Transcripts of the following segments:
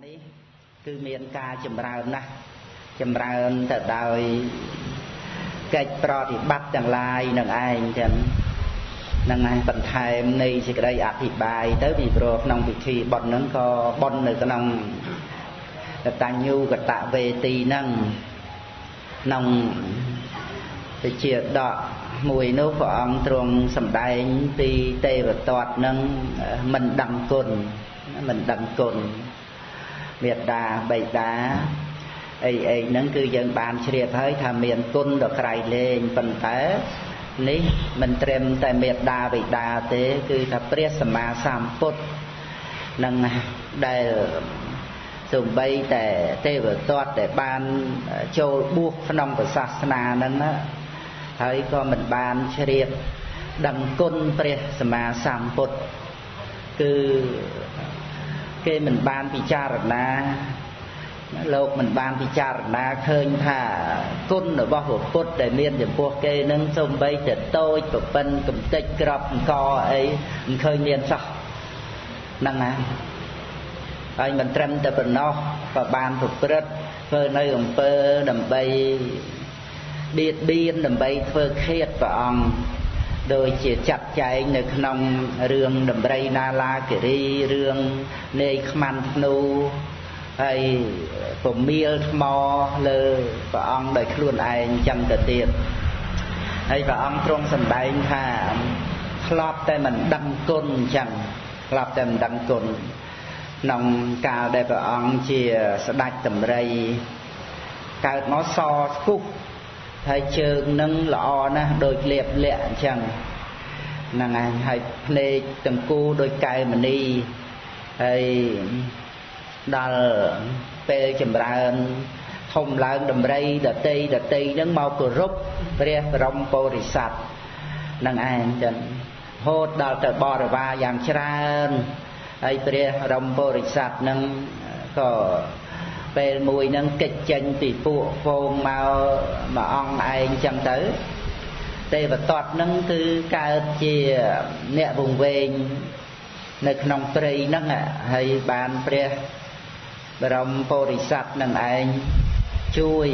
នេះគឺមានការចម្រើនណាស់ចម្រើនទៅដោយកិច្ចប្រតិបត្តិទាំងឡាយនឹងឯងចឹងនឹងឯងបន្ថែមនៃសេចក្តីអធិប្បាយទៅពីព្រោះក្នុងពិធីបុណ្យហ្នឹងក៏បុណ្យនៅក្នុងកតញ្ញូកតវេទីហ្នឹងក្នុងវិជាដកមួយនោះព្រះអង្គទ្រង់សម្ដែងពីទេវទត្តនឹងមិនដឹងគុណមិនដឹងគុណមេត្តាបិតាអីហ្នឹងគឺយើងបានជ្រាបហើយថាមានគុណដ៏ក្រៃលែងប៉ុន្តែនេះមិនត្រឹមតែមេត្តាបិតាទេគឺថាព្រះសម្មាសម្ពុទ្ធនឹងដែលសូម្បីតែទេវទត្តដែលបានចូលបួសក្នុងសាសនាហ្នឹងហើយក៏មិនបានជ្រាបដឹងគុណព្រះសម្មាសម្ពុទ្ធគឺគេមិនបានពិចារណាលោកមិនបានពិចារណាឃើញថាគុណរបស់ព្រះពុទ្ធដែលមានចំពោះគេនឹងសូម្បីតែតូចប្រពន្ធកំតិចក្របអង្គអីមិនឃើញមានសោះហ្នឹងណាហើយមិនត្រឹមតែប៉ុណ្ណោះក៏បានប្រព្រឹត្តធ្វើនៅអំពើដើម្បីបៀតបៀនដើម្បីធ្វើឃាតព្រះអង្គដោយជាចាត់ចែងនៅក្នុងរឿងដំរីណាឡាគិរីរឿងនាយខ្មាន់ធ្នូហើយពមៀលថ្មលើព្រះអង្គដោយខ្លួនឯងចឹងទៅទៀតហើយព្រះអង្គទ្រង់សម្ដែងថាធ្លាប់តែមិនដឹងគុណចឹងធ្លាប់តែមិនដឹងគុណក្នុងកាលដែលព្រះអង្គជាស្ដេចតម្រៃកើតមកសស្គុះហើយជើងនឹងល្អណាស់ដូចលៀបលាក់អញ្ចឹងហ្នឹងហើយភ្នែកទាំងគូដូចកែវមณีហើយដល់ពេលចម្រើនធំឡើងដំរីដតីហ្នឹងមកគោរពព្រះបរមពុរិស័ទហ្នឹងឯងចឹងហូតដល់ទៅបរិវារយ៉ាងច្រើនហើយព្រះបរមពុរិស័ទហ្នឹងក៏ពេលមួយហ្នឹងកិច្ចចេញពីពួកហ្វូងមកមួយអង្គឯងចឹងទៅទេវទត្តហ្នឹងគឺកើតជាអ្នកវង្វេងនៅក្នុងព្រៃហ្នឹងហើយបានព្រះបរមពុរិស័ទនឹងឯងជួយ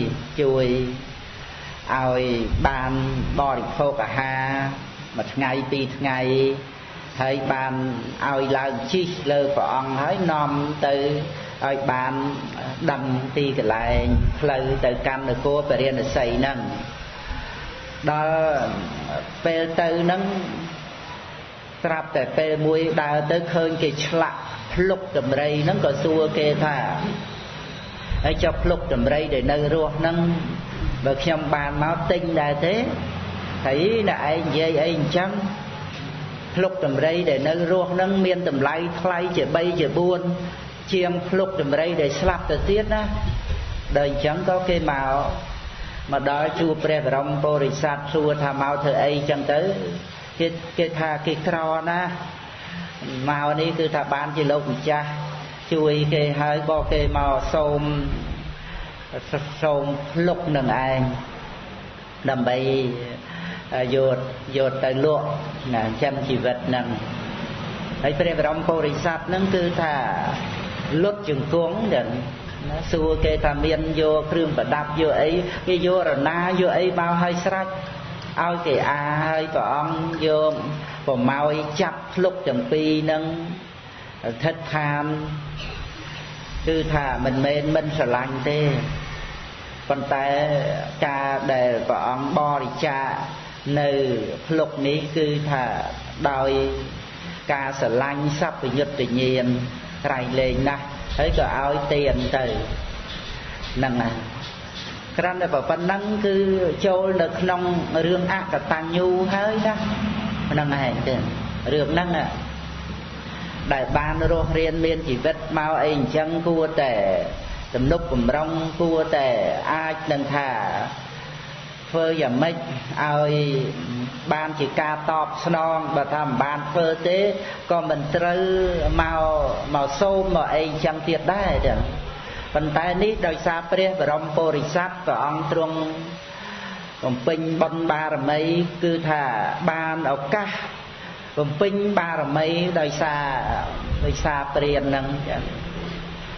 ឲ្យបានបរិភោគអាហារមួយថ្ងៃពីរថ្ងៃហើយបានឲ្យឡើងជិះលើព្រះអង្គហើយនាំទៅឲ្យបានដឹងទីកន្លែងផ្លូវទៅកាន់នគរពរាណសីហ្នឹងដល់ពេលទៅហ្នឹងត្រាប់តែពេលមួយដើរទៅឃើញគេឆ្លាក់ភ្លុកដំរីហ្នឹងក៏សួរគេថាហើយចុះភ្លុកដំរីដែលនៅរស់ហ្នឹងបើខ្ញុំបានមកទិញដែរទេហើយអ្នកឯងនិយាយអីអញ្ចឹងភ្លុកដំរីដែលនៅរស់ហ្នឹងមានតម្លៃថ្លៃជា3ជា4ជាងភ្លុកដំរីដែលស្លាប់ទៅទៀតណាដល់អញ្ចឹងក៏គេមកដល់ជួបព្រះបរមពុរិស័ទសួរថាមកធ្វើអីអញ្ចឹងទៅគេថាគេក្រណាមកនេះគឺថាបានជាលោកម្ចាស់ជួយគេហើយក៏គេមកសូមភ្លុកនឹងឯងដើម្បីយកទៅលក់ណាចាំជីវិតហ្នឹងហើយព្រះបរមពុរិស័ទហ្នឹងគឺថាលុតជង្គង់ហ្នឹងសួរគេថាមានយកគ្រឿងប្រដាប់យកអីគេយករណាយកអីមកឲ្យស្រេចឲ្យគេហើយព្រះអង្គយកប្រម៉ោយចាប់ភ្លុកទាំងពីរហ្នឹងឋិតឋានគឺថាមិនមែនមិនស្រឡាញ់ទេប៉ុន្តែការដែលព្រះអង្គបរិច្ចាគនៅភ្លុកនេះគឺថាដោយការស្រឡាញ់សព្វយុត្តញាណក្រៃលែងណាស់ហើយក៏ឲ្យទានទៅហ្នឹងណាគ្រាន់តែប៉ុណ្ណឹងគឺចូលនៅក្នុងរឿងអកតញ្ញូហើយណាហ្នឹងឯងទេរឿងហ្នឹងដែលបានរស់រៀនមានជីវិតមកអីអញ្ចឹងគួរតែទំនុកបំរុងគួរតែអាចនឹងថាធ្វើយ៉ាងម៉េចឲ្យបានជាការតបស្នងបើថាមិនបានធ្វើទេក៏មិនត្រូវមកសូមមកអីចឹងទៀតដែរចឹងប៉ុន្តែនេះដោយសារព្រះបរមពុរិស័ទព្រះអង្គទ្រង់បំពេញបុណ្យបារមីគឺថាបានឱកាសបំពេញបារមីដោយសារព្រានហ្នឹងចឹង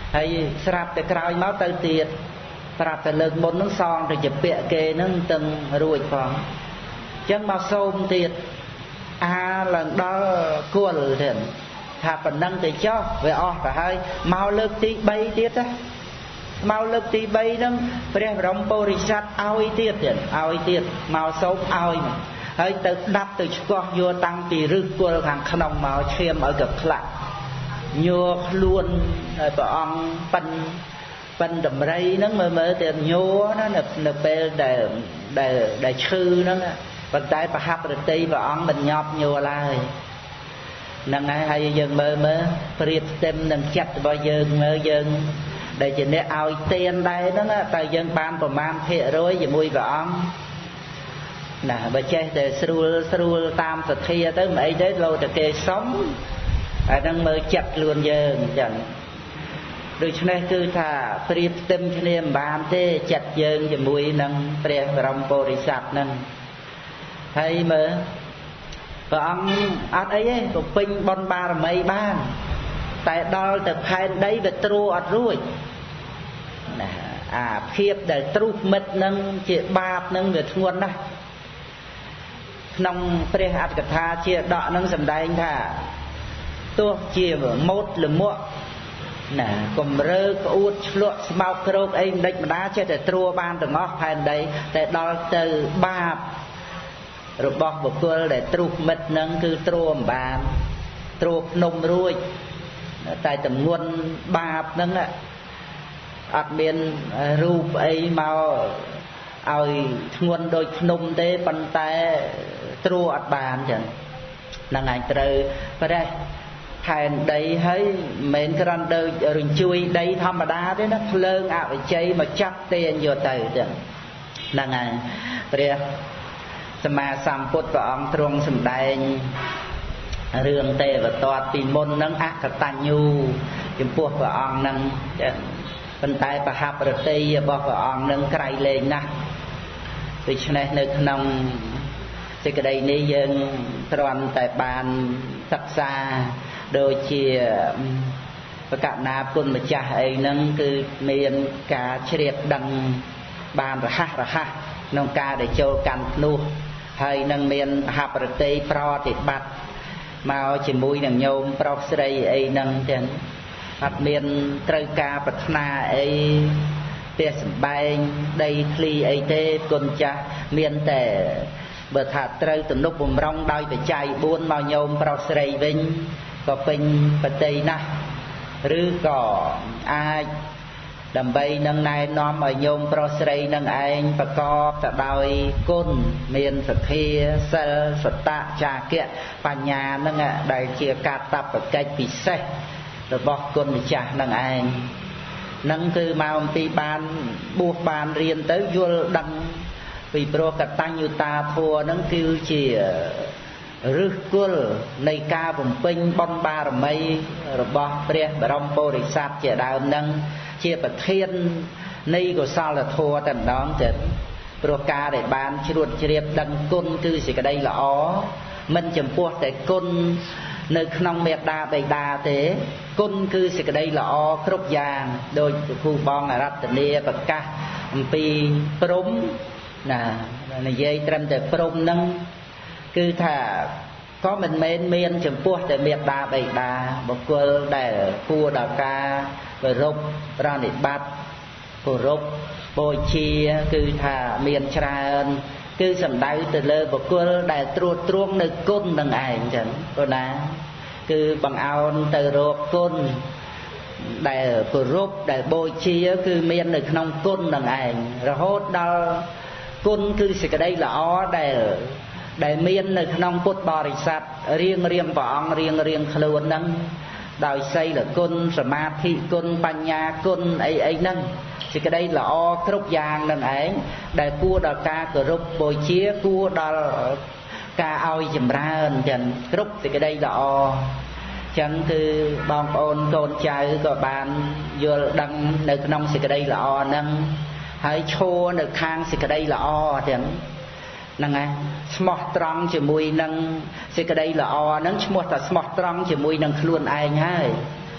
ហើយស្រាប់តែក្រោយមកទៅទៀតប្រាប់តែលើកមុននឹងសងទៅជាពាក្យគេនឹងទាំងរួចផងអញ្ចឹងមកសូមទៀតឡើងដល់គល់ទៀតថាប៉ុណ្ណឹងទៅចុះវាអស់ទៅហើយមកលើកទី3ទៀតណាមកលើកទី3ហ្នឹងព្រះបរមពុរិស័ទឲ្យទៀតឲ្យទៀតមកសូមឲ្យហើយទៅដាប់ទៅឆ្កោះយកតាំងពីឫសគល់ខាងក្នុងមកឈាមឲ្យកផ្លាក់ញ័រខ្លួនហើយព្រះអង្គប៉ិនតម្រៃហ្នឹងមើលទៅញ័រណានៅពេលដែលឈឺហ្នឹងប៉ុន្តែប្រហាប់រតីព្រះអង្គមិនញាប់ញ័រឡើយហ្នឹងហើយយើងមើលព្រៀបផ្ទឹមនឹងចិត្តរបស់យើងមើលយើងដែលជាអ្នកឲ្យទានដែរហ្នឹងតើយើងបានប្រមាណភាគរយជាមួយព្រះអង្គណាបើចេះតែស្រួលតាមសទ្ធាទៅមិនអីទេលោតែគេសុំហើយហ្នឹងមើលចិត្តខ្លួនយើងអញ្ចឹងដូច្នេះគឺថាព្រៀបផ្ទឹមគ្នាមិនបានទេចិត្តយើងជាមួយនឹងព្រះបរមពុរិស័ទហ្នឹងហើយមើលព្រះអង្គអត់អីទេក៏ពេញបុណ្យបារមីបានតែដល់ទៅផែនដីវាត្រួអត់រួចណាអាភាពដែលទ្រុះមិត្តនឹងជាបាបនឹងវាធ្ងន់ណាស់ក្នុងព្រះអត្ថកថាជាដកនឹងសម្ដែងថាទោះជាម៉ូតលមួកណាកំរើក្អួតឆ្លក់ស្មោកក្រោកអីមិនដេចម្ដាចេះតែត្រួបានទាំងអស់ផែនដីតែដល់ទៅបាបរបស់បុគ្គលដែលទ្រុះមិត្តនឹងគឺត្រួមិនបានត្រួភ្នំរួចតែតម្ងន់បាបហ្នឹងអត់មានរូបអីមកឲ្យធ្ងន់ដូចភ្នំទេប៉ុន្តែត្រួអត់បានចឹងហ្នឹងឯងត្រូវព្រះផែនដីហើយមិនមែនគ្រាន់ដូចរញ្ជួយដីធម្មតាទេណាភ្លើងអវិជ័យមកចាប់ទាញយកទៅចឹងហ្នឹងហើយព្រះសម្មាសម្ពុទ្ធព្រះអង្គទ្រង់សម្ដែងរឿងទេវទត្តពីមុនហ្នឹងអកតញ្ញូចំពោះព្រះអង្គហ្នឹងចឹងប៉ុន្តែប្រហាប់រតីរបស់ព្រះអង្គនឹងក្រៃលែងណាស់ដូច្នេះនៅក្នុងសេចក្តីនេះយើងគ្រាន់តែបានសិក្សាដូចជាបកណាគុណម្ចាស់អីហ្នឹងគឺមានការជ្រាបដឹងបានរហ័សក្នុងការដែលចូលកាន់ភ្នោះហើយនឹងមានប្រហាប់រតីប្រតិបត្តិមកជាមួយនឹងញោមប្រុសស្រីអីហ្នឹងចឹងអត់មានត្រូវការប្រាថ្នាអីផ្ទះសម្បែងដីធ្លីអីទេគុណចាស់មានតែបើថាត្រូវទំនុកបំរុងដោយបច្ច័យ4មកញោមប្រុសស្រីវិញក៏ពេញបតីណាស់ឬក៏អាចដើម្បីនឹងណែនាំឲ្យញោមប្រុសស្រីនឹងឯងប្រកបទៅដោយគុណមានសទ្ធាសិលសតៈចាគៈបញ្ញានឹងដែលជាកាតព្វកិច្ចពិសេសរបស់គុណម្ចាស់នឹងឯងនឹងគឺមកអំពីបានបួសបានរៀនទៅយល់ដឹងពីព្រោះកតញ្ញុតាធម៌នឹងគឺជាឫសគល់នៃការបំពេញបុណ្យបារមីរបស់ព្រះបរមពុរិស័ទជាដើមនឹងជាប្រធាននៃកុសលធម៌តែម្ដងទៀតព្រោះការដែលបានជ្រួតជ្រាបដឹងគុណគឺសេចក្តីល្អមិនចំពោះតែគុណនៅក្នុងមេត្តាបិតាទេគុណគឺសេចក្តីល្អគ្រប់យ៉ាងដោយគ្រូបងអរតនីប្រកាសអំពីព្រំណានិយាយត្រឹមតែព្រំហ្នឹងគឺថាក៏មិនមែនមានចំពោះតែមេត្តាបិតាបុគ្គលដែលគួរដល់ការគោរពប្រណិប័តគោរពបូជាគឺថាមានច្រើនគឺសំដៅទៅលើបុគ្គលដែលត្រួតត្រងនៅគុណនឹងឯងចឹងព្រោះណាគឺបង្អោនទៅរកគុណដែលគោរពដែលបូជាគឺមាននៅក្នុងគុណនឹងឯងរហូតដល់គុណគឺសេចក្តីល្អដែលមាននៅក្នុងពុទ្ធបរិស័ទរៀងព្រះអង្គរៀងខ្លួនហ្នឹងដោយសីលគុណសមាធិគុណបញ្ញាគុណអីហ្នឹងសេចក្តីល្អគ្រប់យ៉ាងនឹងឯងដែលគួរដល់ការគោរពបូជាគួរដល់ការឲ្យចម្រើនចឹងគ្រប់សេចក្តីល្អចឹងគឺបងប្អូនកូនចៅក៏បានយល់ដឹងនៅក្នុងសេចក្តីល្អហ្នឹងហើយឈរនៅខាងសេចក្តីល្អទាំងហ្នឹងឯងស្មោះត្រង់ជាមួយនឹងសេចក្តីល្អហ្នឹងឈ្មោះថាស្មោះត្រង់ជាមួយនឹងខ្លួនឯងហើយ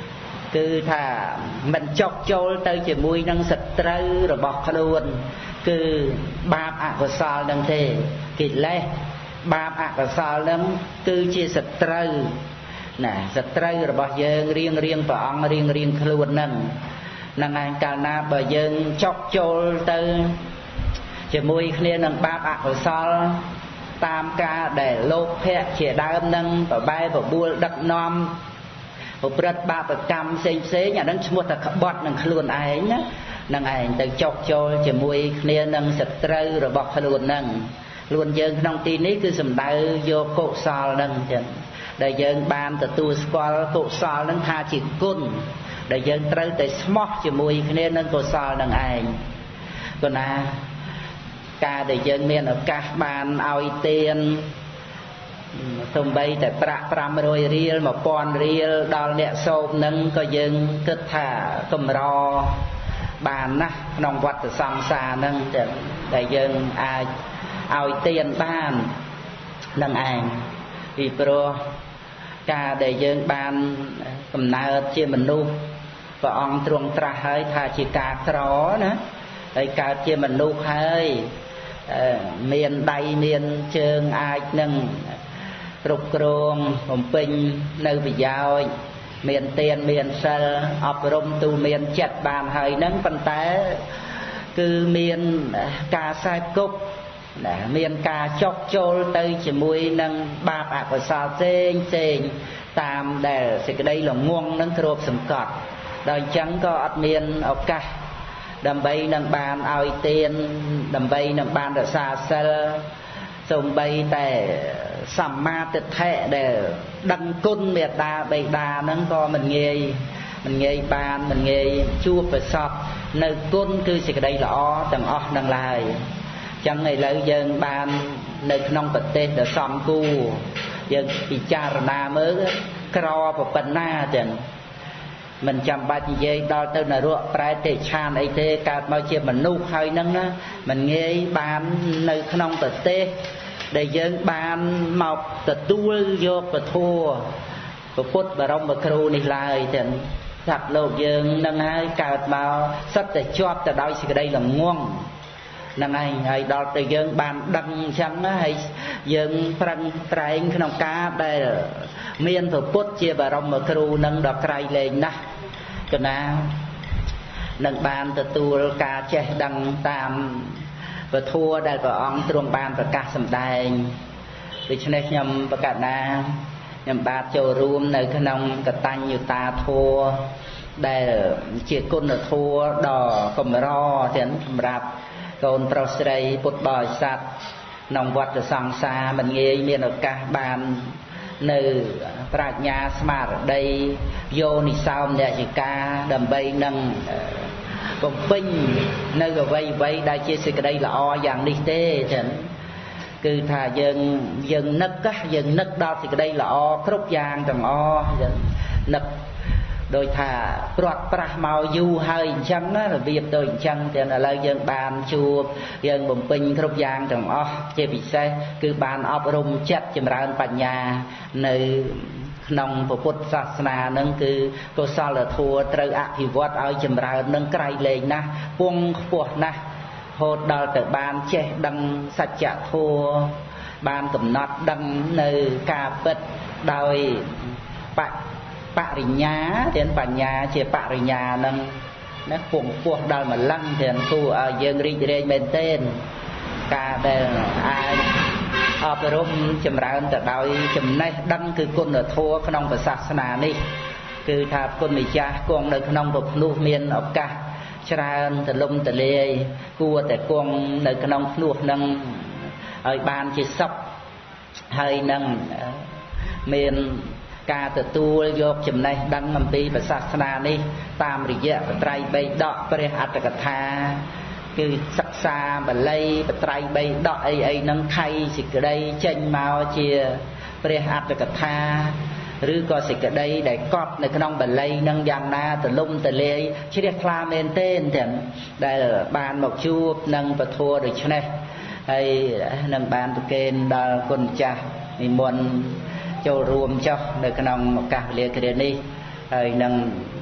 គឺថាមិនចុកចូលទៅជាមួយនឹងសត្រូវរបស់ខ្លួនគឺបាបអកុសលនឹងទេកិលេសបាបអកុសលនឹងគឺជាសត្រូវណាសត្រូវរបស់យើងរៀងព្រះអង្គរៀងខ្លួននឹងឯងកាលណាបើយើងចុកចូលទៅជាមួយគ្នានឹងបាបអកុសលតាមការដែលលោភៈជាដើមនឹងបបែបបួលដឹកនាំប្រព្រឹត្តបាបកម្មផ្សេងអានឹងឈ្មោះថាក្បត់នឹងខ្លួនឯងណានឹងឯងទៅចុកចូលជាមួយគ្នានឹងសត្រូវរបស់ខ្លួននឹងខ្លួនយើងក្នុងទីនេះគឺសំដៅយកកុសលនឹងចឹងដែលយើងបានទទួលស្គាល់កុសលនឹងថាជាគុណដែលយើងត្រូវតែស្មោះជាមួយគ្នានឹងកុសលនឹងឯងគណាការដែលយើងមានឱកាសបានឲ្យទានសំបីតែប្រាក់500រៀល1000រៀលដល់អ្នកសោបនឹងក៏យើងគិតថាកម្របានណាស់ក្នុងវដ្តសង្សារនឹងចឹងដែលយើងអាចឲ្យទានបាននឹងឯងពីព្រោះការដែលយើងបានកំណើតជាមនុស្សព្រះអង្គទ្រង់ត្រាស់ហើយថាជាការក្រណាហើយកើតជាមនុស្សហើយមានដៃមានជើងអាចនឹងគ្រប់គ្រងបំពេញនៅប្រយោជន៍មានទានមានសិលអប់រំទូមានចិត្តបានហើយនឹងប៉ុន្តែគឺមានការខ្សែគប់មានការចុកចូលទៅជាមួយនឹងបាបអកុសលផ្សេងតាមដែលសេចក្តីល្ងងនឹងគ្របសង្កត់ដល់អញ្ចឹងក៏អត់មានឱកាសដើម្បីនឹងបានឲ្យទានដើម្បីនឹងបានរក្សាសិលសូម្បីតែសម្មាទិដ្ឋិដែលដឹងគុណមេត្តាបិតាហ្នឹងក៏មិនងាយបានមិនងាយជួបប្រសពនៅគុណគឺសេចក្តីល្អទាំងអស់នឹងឡើយចឹងឥឡូវយើងបាននៅក្នុងប្រទេសដ៏សំគួរយើងពិចារណាមើលក្រប៉ុណ្ណាចឹងមិនចាំបាច់និយាយដល់ទៅនរកប្រែតិឆានអីទេកើតមកជាមនុស្សហើយហ្នឹងណាមិនងាយបាននៅក្នុងប្រទេសដែលយើងបានមកទទួលយកពធពុទ្ធបរមគ្រូនេះឡើយចឹងសត្វលោកយើងនឹងហើយកើតមកសិតតែជាប់ទៅដោយសេចក្តីល្ងងហ្នឹងឯងហើយដល់ទៅយើងបានដឹងអញ្ចឹងហើយយើងប្រឹងប្រែងក្នុងការដែលមានពុទ្ធជាបរមគ្រូនឹងដល់ក្រៃលែងណាស់កណានឹងបានទទួលការចេះដឹងតាមពធដែលព្រះអង្គទ្រង់បានប្រកាសសម្ដែងដូច្នេះខ្ញុំប្រកាសណាខ្ញុំបាទចូលរួមនៅក្នុងកតញ្ញុតាធម៌ដែលជាគុណធម៌ដ៏កម្រទាំងសម្រាប់កូនប្រុសស្រីពុទ្ធបរិស័ទក្នុងវដ្តសង្សារមិនងាយមានឱកាសបាននៅប្រាជ្ញាស្មារតីយោនិសោមនសិកាដើម្បីនឹងបំពេញនៅអ្វីដែលជាសេចក្តីល្អយ៉ាងនេះទេចឹងគឺថាយើងនឹកដល់សេចក្តីល្អគ្រប់យ៉ាងទាំងអស់ចឹងនឹកដោយថាព្រាត់ប្រាស់មកយូរហើយអញ្ចឹងណារបៀបទៅអញ្ចឹងតែឥឡូវយើងបានជួបយើងបំពេញគ្រប់យ៉ាងទាំងអស់ជាពិសេសគឺបានអប់រំចិត្តចម្រើនបញ្ញានៅក្នុងពុទ្ធសាសនានឹងគឺកុសលធម៌ត្រូវអភិវឌ្ឍឲ្យចម្រើននឹងក្រៃលែងណាស់ពងខ្ពស់ណាស់រហូតដល់ទៅបានចេះដឹងសច្ចធម៌បានកំណត់ដឹងនៅការពិតដោយបរិញ្ញាទានបញ្ញាជាបរិញ្ញានឹងណាពងពោះដល់ម្លឹងទាំងគូឲ្យយើងរីករាយមែនទែនការដែលអាចអប់រំចម្រើនទៅដោយចំណេះដឹងគឺគុណធម៌ក្នុងសាសនានេះគឺថាគុណម្ចាស់គង់នៅក្នុងពភ្នោះមានឱកាសច្រើនទលំទលាយគួរតែគង់នៅក្នុងភ្នោះនឹងឲ្យបានជាសុខហើយនឹងមានការទទួលយកចំណេះដឹងអំពីសាសនានេះតាមរយៈបត្រៃបៃដកព្រះអត្តកថាគឺសិក្សាបាលីបត្រៃបៃដកអីហ្នឹងខៃសេចក្តីចេញមកជាព្រះអត្តកថាឬក៏សេចក្តីដែលកប់នៅក្នុងបាលីហ្នឹងយ៉ាងណាទលំទលាយជ្រះថ្លាមែនទេទាំងដែលបានមកជួបនឹងពធដូច្នេះហើយនឹងបានប្រគេនដល់គុណចាស់និមន្តចូលរួមចុះនៅក្នុងឱកាសវេលាគ្រានេះហើយនឹង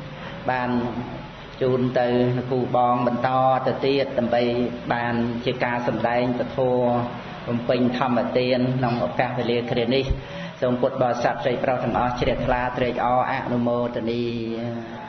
បានជូនទៅគ្រូបងបន្តទៅទៀតដើម្បីបានជាការសម្ដែងពធបំពេញធម្មទានក្នុងឱកាសវេលាគ្រានេះសូមពុទ្ធបរិស័ទស្រីប្រុសទាំងអស់ជ្រះថ្លាត្រេកអរអនុមោទនា